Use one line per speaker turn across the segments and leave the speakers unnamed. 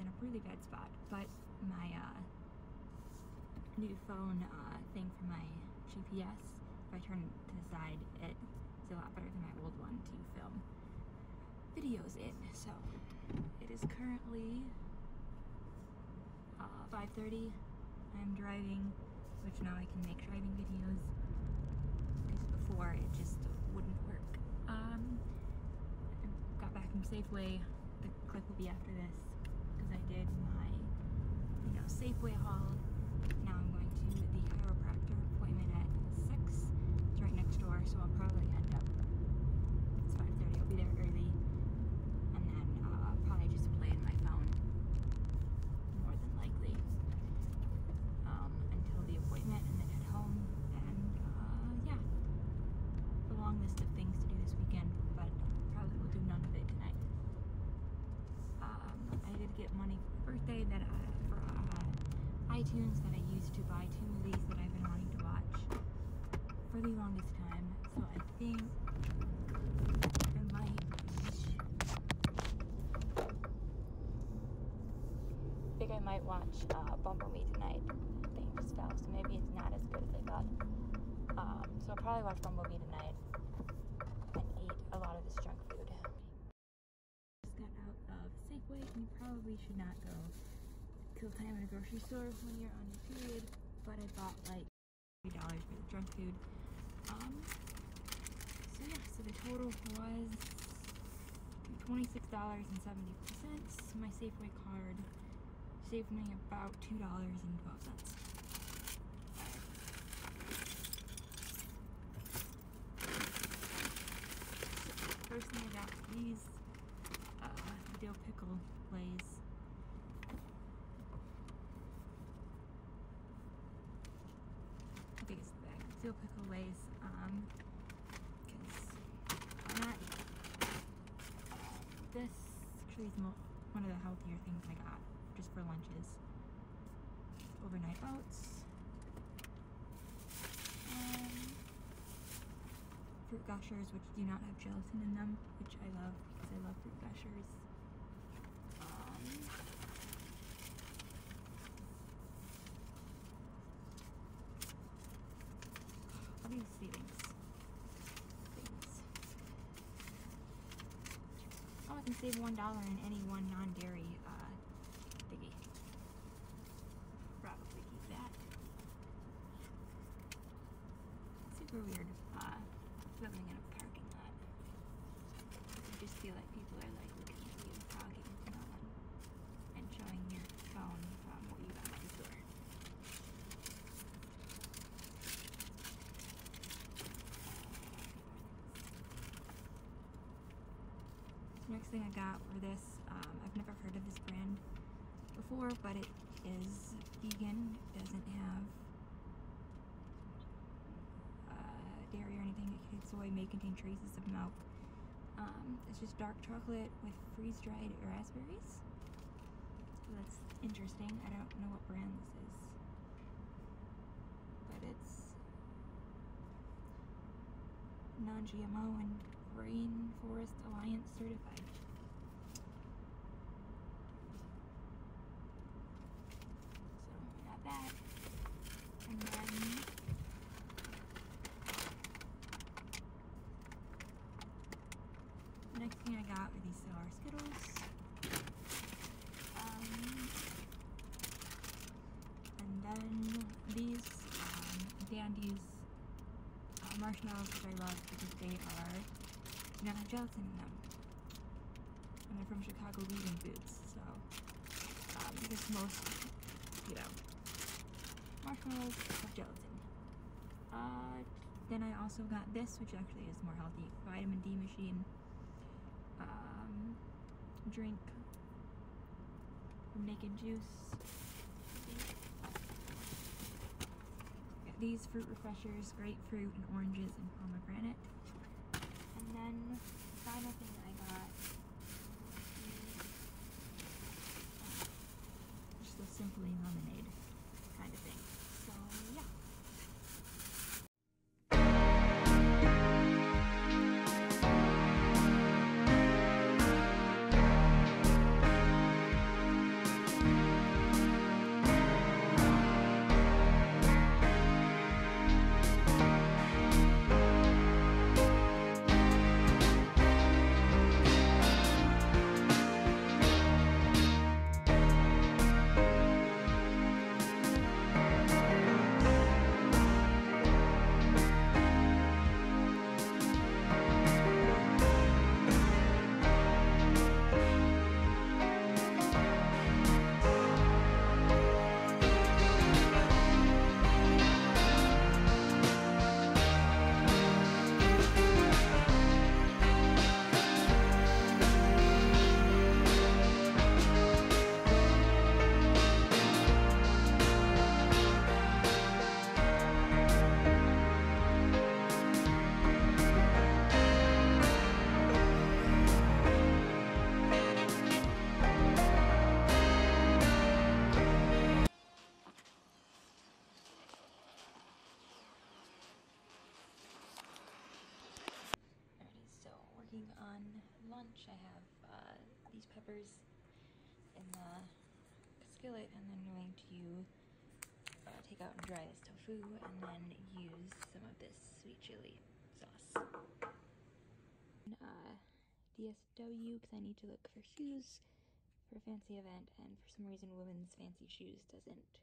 in a really bad spot, but my new phone thing for my GPS, if I turn it to the side, it's a lot better than my old one to film videos in. So it is currently 5:30. I'm driving, which now I can make driving videos, because before it just wouldn't work. I got back from Safeway. The clip will be after this, because I did my, Safeway haul. Now I'm going to the chiropractor appointment at 6. It's right next door, so I'll probably end up, it's 5:30, I'll be there early, and then I'll probably just play in my phone, more than likely, until the appointment, and then head home, and yeah, a long list of things to do this weekend, but probably will do none of it tonight. I did get money for my birthday that for iTunes that I used to buy 2 movies that I've been wanting to watch for the longest time, so I think I might watch Bumblebee tonight. The thing just fell, so maybe it's not as good as I thought. So I'll probably watch Bumblebee tonight and eat a lot of this junk food. Just got out of Safeway, and you probably should not go kill time in a grocery store when you're on your period, but I bought like $3 for the junk food. So yeah, so the total was $26.74. My Safeway card saved me about $2.12. First thing I got were these dill pickle Lays. I think it's the bag. Dill pickle Lays, because not this actually is one of the healthier things I got just for lunches. Overnight oats, fruit gushers, which do not have gelatin in them, which I love because I love fruit gushers. What are these things? Oh, I can save $1 in any one non-dairy thingy. Probably keep that. Super weird filming in a parking lot. I just feel like people are like looking at you, talking to no one, and showing your phone from what you got at the store. Next thing I got were this. I've never heard of this brand before, but it is vegan. It doesn't have dairy or anything. It contains soy, may contain traces of milk. It's just dark chocolate with freeze-dried raspberries. So that's interesting. I don't know what brand this is, but it's non-GMO and Rainforest Alliance certified. So I got that, and then the next thing I got were these sour Skittles, and then these Dandies marshmallows, which I love because they do not have gelatin in them, and they're from Chicago Vegan Foods, so because most, marshmallows have gelatin. Then I also got this, which actually is more healthy, Vitamin D Machine drink from Naked Juice. Got these fruit refreshers, grapefruit and oranges and pomegranate. And then the final thing I got is just a Simply Lemonade kind of thing. So yeah. on lunch, I have these peppers in the skillet, and then I'm going to take out and dry this tofu, and then use some of this sweet chili sauce. DSW, because I need to look for shoes for a fancy event, and for some reason women's fancy shoes doesn't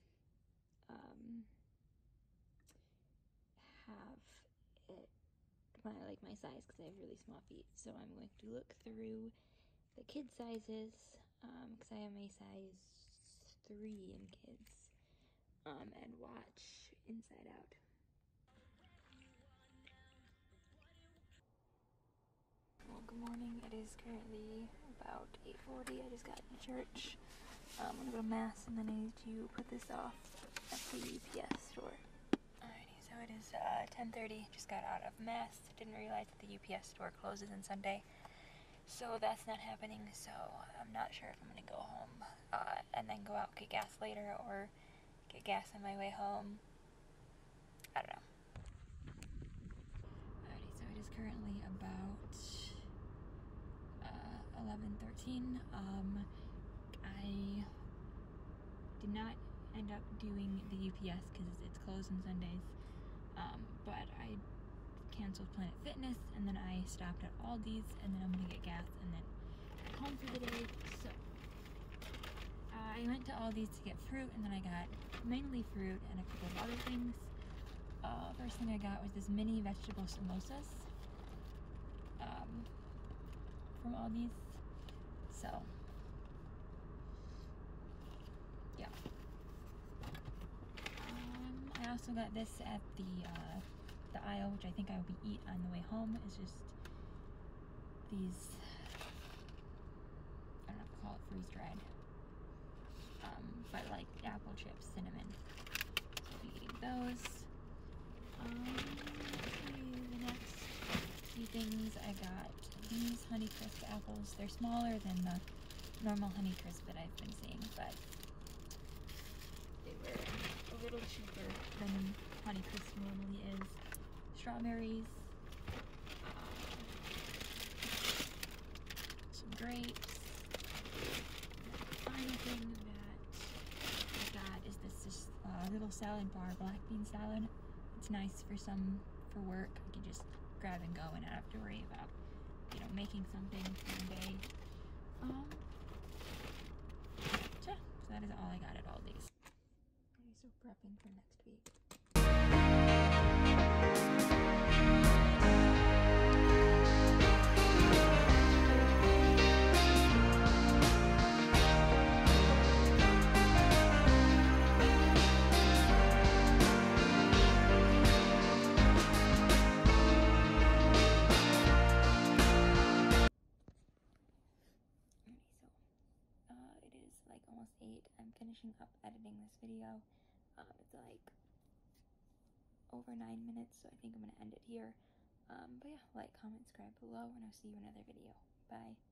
have it my size, because I have really small feet. So I'm going to look through the kid sizes, because I am a size 3 in kids, and watch Inside Out. Well, good morning. It is currently about 8:40. I just got to church. I'm gonna go to mass, and then I need to put this off at the UPS store. Alrighty, so it is 10:30. Just got out of mass. Didn't realize that the UPS store closes on Sunday, so that's not happening. So I'm not sure if I'm gonna go home and then go out and get gas later, or get gas on my way home. I don't know. Alrighty, so it is currently about 11:13. I did not end up doing the UPS because it's closed on Sundays, but I canceled Planet Fitness, and then I stopped at Aldi's, and then I'm gonna get gas and then head home for the day. So I went to Aldi's to get fruit, and then I got mainly fruit and a couple of other things. First thing I got was this mini vegetable samosas from Aldi's. So yeah. I also got this at the aisle, which I think I will eat on the way home. It's just these, I don't know if to call it freeze-dried, but like apple chips, cinnamon. So I'll be eating those. The next few things, I got these Honeycrisp apples. They're smaller than the normal Honeycrisp that I've been seeing, but they were a little cheaper than Honeycrisp normally is. Strawberries, some grapes. The final thing that I got is this little salad bar, black bean salad. It's nice for work. I can just grab and go and not have to worry about, making something one day. So that is all I got at Aldi's. Okay, so prepping for next week. It is like almost 8. I'm finishing up editing this video. It's like over 9 minutes, so I think I'm gonna end it here. But yeah, like, comment, subscribe below, and I'll see you in another video. Bye.